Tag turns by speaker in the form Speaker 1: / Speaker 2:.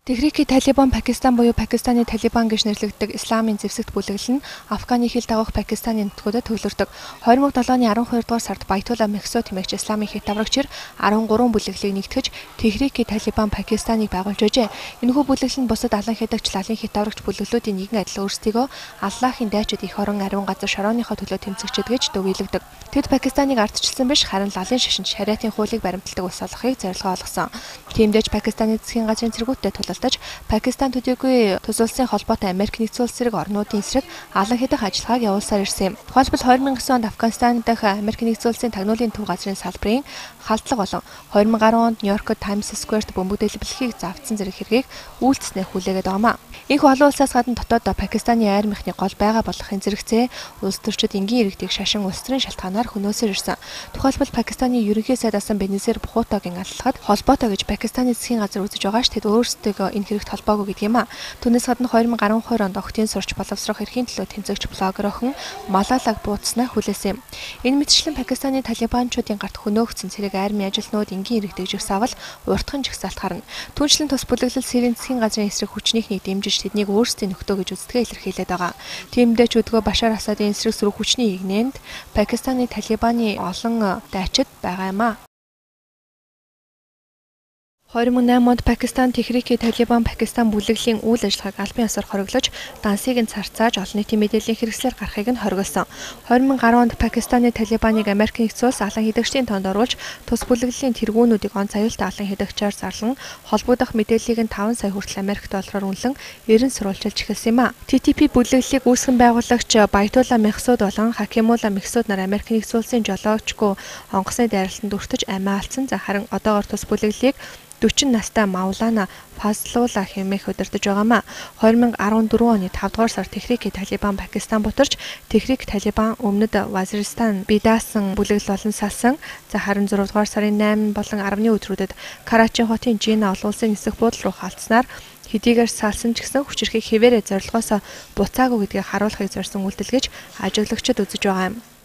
Speaker 1: Техрики Талибан Пакистан буюу Пакистаны Талибан гэж нэрлэгддэг исламын зэвсэгт бүлэглэл нь Афганы хил дагах Пакистаны нутгуудад төвлөрдөг. 2007 оны 12 дугаар сард Баятулла Мехсо тэмээгч исламын хит даврагчид 13 бүлэглэлийг нэгтгэж Техрики Талибан Пакистаныг байгуулж байжээ. Энэхүү бүлэглэл нь бусад алан хядагч лалын хит даврагч бүлэглэлүүдийн нэгэн адил өөрсдийгөө Аллахын дайчид их орон ариун газар шорооныхоо төлөө тэмцэгчид гэж дүгийлэгдэг. Тэд Пакистаныг ардчилсан биш харин лалын шашинд шариатын хуулийг баримталдаг улс болохыг зорилгоо олгосон. Тиймдээж Пакистаны засгийн газрын цэргүүттэй Пакистан төдийгүй тус улсын холбоотой Америк нэгдсэн улс зэрэг орнуудын эсрэг алан хядах ажиллагааг явуулсаар ирсэн юм. Тухайлбал 2009 онд Афганистан дахь Америк нэгдсэн улсын тагнуулын төв газрын салбарын халдлага болон 2010 онд Нью-Йоркод Times Square-т бөмбөг дэлбэлхийг завдсан зэрэг хэргийг үйлдэлснээ хүлээгээд байгаамаа. Энэхүү олон улсаас гадна дотоод Пакистаны айр махны гол байга болохын зэрэгцээ улс төрчид энгийн иргэдийг шашин улс төрийн шалтгаанаар хөнөөсөр ирсэн. Тухайлбал Пакистаны ерөнхий сайд асан Беназир Бхуттогийн алалхад холбоотой гэж Пакистаны засгийн газар үзэж байгаа ш тэд өөрсдөө энэ хэрэгт холбоогүй гэдэг юм а. Түүнээс гадна 2012 онд охтын сурч боловсрох эрхийн төлөө тэмцэгч блогер охин Малалаг буудснаа хүлээсэн юм. Энэ мэтчлэн Пакистаны талибанчуудын гарт хөнөөгдсөн цэрэг армийн ажилтнууд энгийн иргэдэг жагсаавал уртхан жагсаалт харна. Түүнчлэн тус бүлэглэл Сирийн засгийн газрын эсрэг хүчнийхнийг дэмжиж тэднийг өөрсдийн нөхдөө гэж үздэгэ илэрхийлээд байгаа. Тиймдээ ч өдгөө Башар Асадын эсрэг сөрөг хүчний игнэнд Пакистаны талибаны олон дайчид байгаа юм а. 2008 онд Пакистан Техрики Талибан Пакистан бүлэглэлийн үйл ажиллагааг албан ёсоор хориглож, дансыг нь царцааж, олон нийтийн мэдээллийн хэрэгслээр гарахыг нь хориглосон. 2010 онд Пакистаны Талибаныг Америк нэгдсэн улс алан хядагчдын тоонд оруулж, тус бүлэглэлийн тэргүүнүүдийг он аюултай алан хядагчаар зарлан, холбогдох мэдээллийг нь 5 сая хүртэл Америк доллараар үнэлэн эрен сурвалжилж эхэлсэн юм а. TTP бүлэглэлийг үүсгэн байгуулагч Баятулла Мехсуд болон Хакимулла Мехсуд нар Америк нэгдсэн улсын жолоочгүй онгоцны дайралтанд өртөж амиа алдсан. Харин одоогоор тус бүлэглэлийг 40 настай Маулана Фазлулла хэмээх удирдах байгаамаа. 2014 оны 5 дугаар сард Техрики Талибан Пакистан бутарч Техрик Талибан өмнөд Вазиристан бидаасан бүлэглэл болон салсан. Харин 6 дугаар сарын 8 болон 10-ны өдрүүдэд Карачи хотын Жина олон улсын нисэх буудлын руу халдсанаар хэдийгээр салсан ч гэсэн хүчирхийг хэвээрээ зорилгоосоо буцаагүй гэдгийг харуулахыг зорьсон үйлдэл гэж ажиглагчид үзэж байгаа юм.